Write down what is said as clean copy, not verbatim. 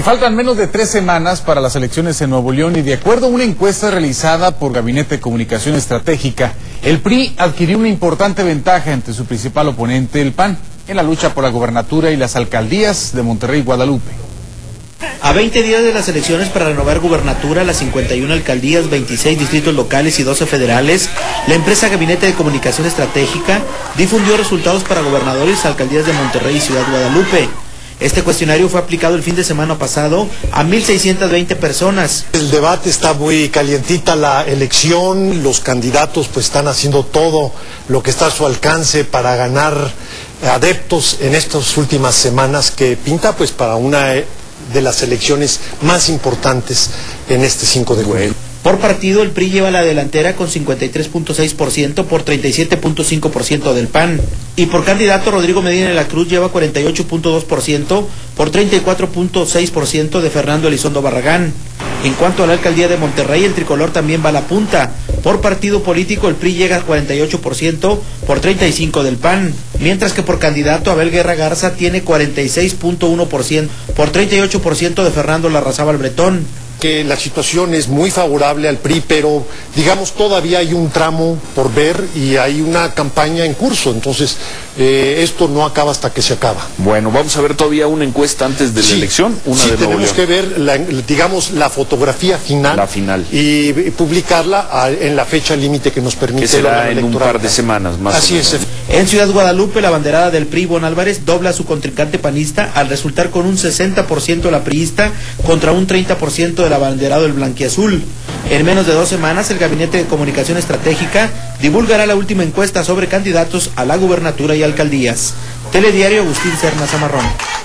Y faltan menos de 3 semanas para las elecciones en Nuevo León y de acuerdo a una encuesta realizada por Gabinete de Comunicación Estratégica, el PRI adquirió una importante ventaja ante su principal oponente, el PAN, en la lucha por la gobernatura y las alcaldías de Monterrey y Guadalupe. A 20 días de las elecciones para renovar gubernatura, las 51 alcaldías, 26 distritos locales y 12 federales, la empresa Gabinete de Comunicación Estratégica difundió resultados para gobernadores, alcaldías de Monterrey y Ciudad Guadalupe. Este cuestionario fue aplicado el fin de semana pasado a 1,620 personas. El debate está muy calientita, la elección, los candidatos pues están haciendo todo lo que está a su alcance para ganar adeptos en estas últimas semanas, que pinta pues para una de las elecciones más importantes en este 5 de junio. Por partido, el PRI lleva la delantera con 53.6% por 37.5% del PAN. Y por candidato, Rodrigo Medina de la Cruz lleva 48.2% por 34.6% de Fernando Elizondo Barragán. En cuanto a la alcaldía de Monterrey, el tricolor también va a la punta. Por partido político, el PRI llega a 48% por 35% del PAN. Mientras que por candidato, Abel Guerra Garza tiene 46.1% por 38% de Fernando Larrazábal Bretón. Que la situación es muy favorable al PRI, pero digamos todavía hay un tramo por ver y hay una campaña en curso, entonces esto no acaba hasta que se acaba. Bueno, vamos a ver todavía una encuesta antes de la elección, una de Nuevo tenemos León. que ver, digamos, la fotografía final, y publicarla en la fecha límite que nos permite. Que será en un par de semanas más. Así es. En Ciudad Guadalupe, la banderada del PRI, Ivonne Álvarez, dobla a su contrincante panista al resultar con un 60% la priista contra un 30% del abanderado el blanquiazul. En menos de 2 semanas, el Gabinete de Comunicación Estratégica divulgará la última encuesta sobre candidatos a la gubernatura y alcaldías. Telediario, Agustín Serna Zamarrón.